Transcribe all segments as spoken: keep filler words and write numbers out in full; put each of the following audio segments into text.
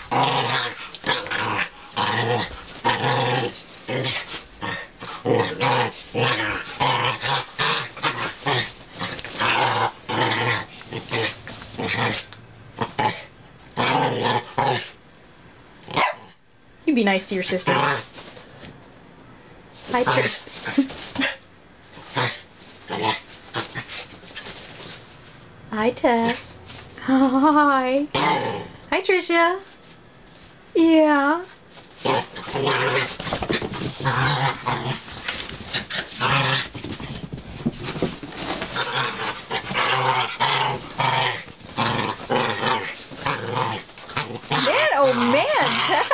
You be nice to your sister. Hi, Trish. Hi, Tess. Hi. Hi, Trisha. Yeah. Man, oh man,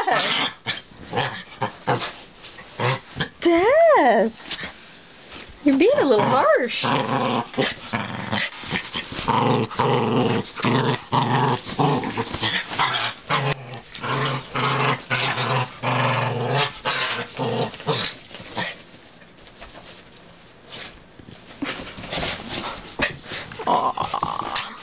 Tess. Tess. You're being a little harsh. Aww.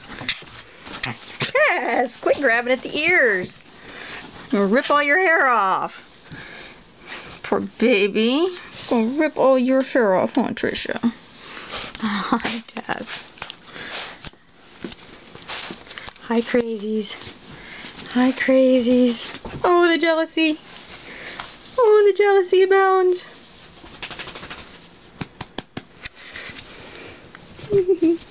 Tess, quit grabbing at the ears. You'll rip all your hair off. Poor baby. Gonna rip all your hair off, huh, Trisha? Hi, Tess. Hi, crazies. Hi, crazies. Oh, the jealousy. Oh, the jealousy abounds.